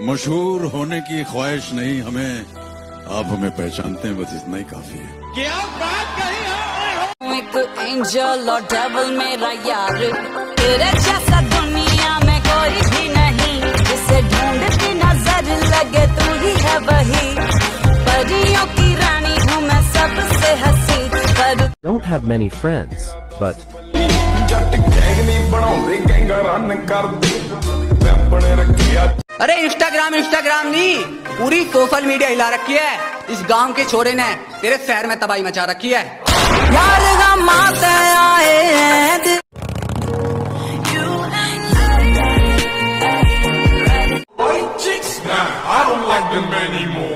मशहूर होने की ख्वाहिश नहीं हमें, आप हमें पहचानते हैं, बस इतना ही काफी है। क्या बात कही है? एक एंजल और डेविल मेरा यार, तेरे जैसा दुनिया में कोई भी नहीं, जिसे ढूंढती नजर लगे तू ही है वही, परियों की रानी हूँ मैं सबसे हंसी। पर Don't have many friends, but अरे इंस्टाग्राम नहीं, पूरी सोशल मीडिया हिला रखी है। इस गांव के छोरे ने तेरे शहर में तबाही मचा रखी है। यार गम आते आए हैं। I don't like them anymore.